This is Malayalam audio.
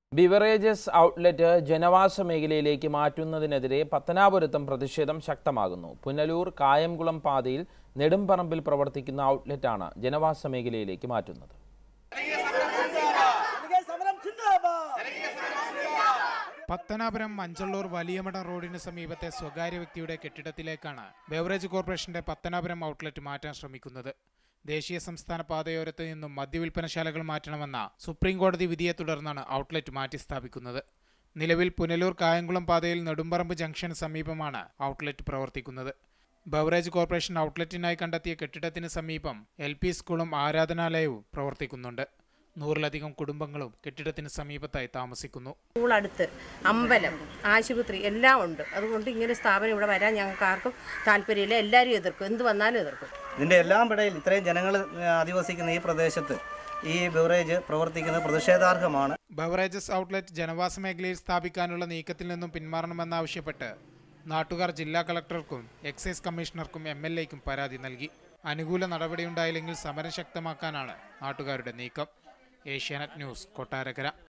ബിവറേജസ് ഔട്ട്ലെറ്റ് ജനവാസ മേഖലയിലേക്ക് മാറ്റുന്നതിനെതിരെ പത്തനാപുരത്തും പ്രതിഷേധം ശക്തമാകുന്നു. പുനലൂർ കായംകുളം പാതയിൽ നെടുംപറമ്പിൽ പ്രവർത്തിക്കുന്ന ഔട്ട്ലെറ്റാണ് ജനവാസ മേഖലയിലേക്ക് മാറ്റുന്നത്. പത്തനാപുരം മഞ്ചള്ളൂർ വലിയമഠം റോഡിന് സമീപത്തെ സ്വകാര്യ വ്യക്തിയുടെ കെട്ടിടത്തിലേക്കാണ് ബെവറേജ് കോർപ്പറേഷന്റെ പത്തനാപുരം ഔട്ട്ലെറ്റ് മാറ്റാൻ ശ്രമിക്കുന്നത്. ദേശീയ സംസ്ഥാന പാതയോരത്ത് നിന്നും മദ്യവിൽപ്പനശാലകൾ മാറ്റണമെന്ന സുപ്രീം കോടതി വിധിയെ തുടർന്നാണ് ഔട്ട്ലെറ്റ് മാറ്റി സ്ഥാപിക്കുന്നത്. നിലവിൽ പുനലൂർ കായംകുളം പാതയിൽ നെടുംപറമ്പ് ജംഗ്ഷന് സമീപമാണ് ഔട്ട്ലെറ്റ് പ്രവർത്തിക്കുന്നത്. ബെവറേജ് കോർപ്പറേഷൻ ഔട്ട്ലെറ്റിനായി കണ്ടെത്തിയ കെട്ടിടത്തിന് സമീപം LP സ്കൂളും ആരാധനാലയവും പ്രവർത്തിക്കുന്നുണ്ട്. 100-ലധികം കുടുംബങ്ങളും കെട്ടിടത്തിന് സമീപത്തായി താമസിക്കുന്നു. സ്കൂൾ അടുത്ത്, അമ്പലം, ആശുപത്രി എല്ലാം ഉണ്ട്. അതുകൊണ്ട് ഇങ്ങനെ സ്ഥാപനം ഇവിടെ വരാൻ ഞങ്ങൾക്ക് ആർക്കും താല്പര്യമില്ല. എല്ലാവരും എതിർക്കും, എന്ത് വന്നാലും എതിർക്കും. ഇതിൻ്റെ എല്ലാം ഇടയിൽ ഇത്രയും ജനങ്ങൾ അധിവസിക്കുന്ന ഈ പ്രദേശത്ത് ഈ ബെവറേജ് പ്രവർത്തിക്കുന്നത് പ്രതിഷേധാർഹമാണ്. ബെവറേജസ് ഔട്ട്ലെറ്റ് ജനവാസ മേഖലയിൽ സ്ഥാപിക്കാനുള്ള നീക്കത്തിൽ നിന്നും പിന്മാറണമെന്നാവശ്യപ്പെട്ട് നാട്ടുകാർ ജില്ലാ കളക്ടർക്കും എക്സൈസ് കമ്മീഷണർക്കും MLAയ്ക്കും പരാതി നൽകി. അനുകൂല നടപടിയുണ്ടായില്ലെങ്കിൽ സമരം ശക്തമാക്കാനാണ് നാട്ടുകാരുടെ നീക്കം. ഏഷ്യാനെറ്റ് ന്യൂസ്, കൊട്ടാരക്കര.